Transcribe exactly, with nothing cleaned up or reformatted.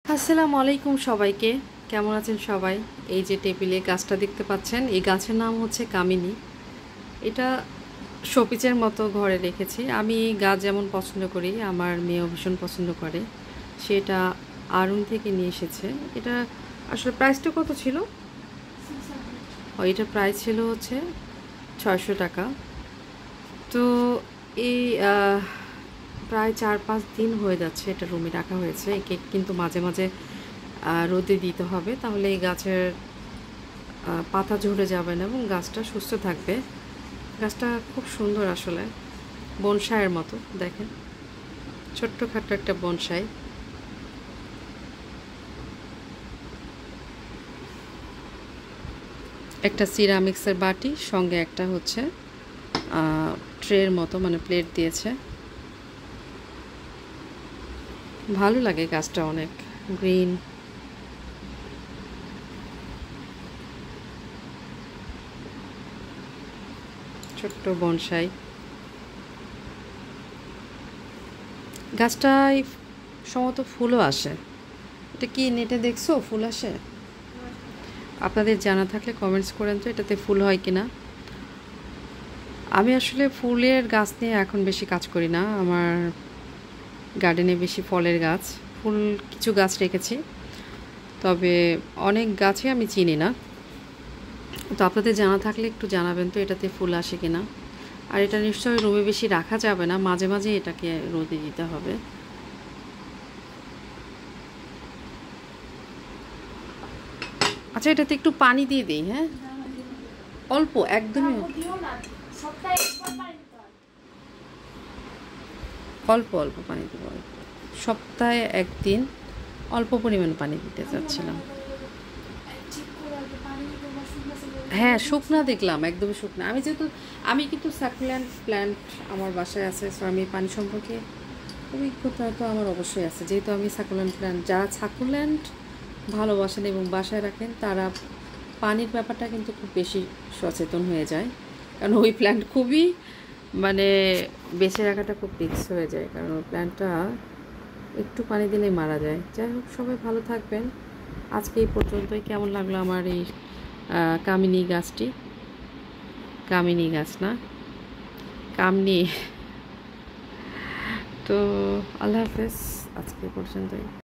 আসসালামু আলাইকুম সবাইকে। কেমন আছেন সবাই? এই যে টেবিলে গাছটা দেখতে পাচ্ছেন, এই গাছের নাম হচ্ছে কামিনী। এটা শোপিসের মতো ঘরে রেখেছি। আমি গাছ যেমন পছন্দ করি, আমার মেয়েও ভীষণ পছন্দ করে। সেটা আড়ং থেকে নিয়ে এসেছে। এটা আসলে প্রাইসটা কত ছিল? ও, এটার প্রাইস ছিল হচ্ছে ছয়শো টাকা। তো এই প্রায় চার পাঁচ দিন হয়ে যাচ্ছে এটা রুমে রাখা হয়েছে। একে কিন্তু মাঝে মাঝে রোদে দিতে হবে, তাহলে এই গাছের পাতা ঝরে যাবে না এবং গাছটা সুস্থ থাকবে। গাছটা খুব সুন্দর, আসলে বনসাইয়ের মতো। দেখেন, ছোট্টখাট্টো একটা বনসাই। একটা সিরামিক্সের বাটি, সঙ্গে একটা হচ্ছে ট্রের মতো, মানে প্লেট দিয়েছে। ভালো লাগে গাছটা অনেক, গ্রিন। ছোট্ট বনসাই গাছটায় সম্ভবত ফুলও আসে। এটা কি নেটে দেখছো ফুল আসে? আপনাদের জানা থাকলে কমেন্টস করেন তো, এটাতে ফুল হয় কিনা। আমি আসলে ফুলের গাছ নিয়ে এখন বেশি কাজ করি না। আমার গার্ডেনে বেশি ফলের গাছ, ফুল কিছু গাছ রেখেছি, তবে অনেক গাছই আমি চিনি না। তো আপনাদের জানা থাকলে একটু জানাবেন তো, এটাতে ফুল আসে কিনা। আর এটা নিশ্চয়ই রুমে বেশি রাখা যাবে না, মাঝে মাঝে এটাকে রোদে দিতে হবে। আচ্ছা, এটাতে একটু পানি দিয়ে দিই। হ্যাঁ, অল্প, একদমই অল্প অল্প পানি দেবো। সপ্তাহে একদিন অল্প পরিমাণ পানি দিতে চাচ্ছিলাম। হ্যাঁ, শুকনা দেখলাম, একদমই শুকনা। আমি যেহেতু আমি কিন্তু সাকুল্যান্ট প্ল্যান্ট আমার বাসায় আছে, সো আমি পানি সম্পর্কে অভিজ্ঞতা তো আমার অবশ্যই আছে। যেহেতু আমি সাকুল্যান্ট প্ল্যান্ট, যারা সাকুল্যান্ট ভালোবাসেন এবং বাসায় রাখেন, তারা পানির ব্যাপারটা কিন্তু খুব বেশি সচেতন হয়ে যায়। কারণ ওই প্ল্যান্ট খুবই, মানে বেঁচে রাখাটা খুব রিস্ক হয়ে যায়, কারণ ওই প্ল্যান্টটা একটু পানি দিলেই মারা যায়। যাই হোক, সবাই ভালো থাকবেন। আজকে এই পর্যন্তই। কেমন লাগলো আমার এই কামিনী গাছটি? কামিনী গাছ না, কামনি। তো আল্লাহ হাফেজ, আজকে পর্যন্তই।